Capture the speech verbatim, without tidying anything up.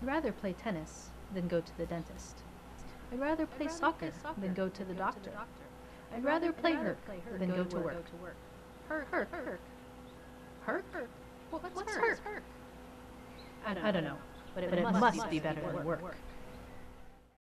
I'd rather play tennis than go to the dentist. I'd rather play soccer than go to the doctor. I'd rather play Hurk than go to work. Hurk, Hurk, Hurk. Hurk? What's Hurk? I don't know, but it must be better than work.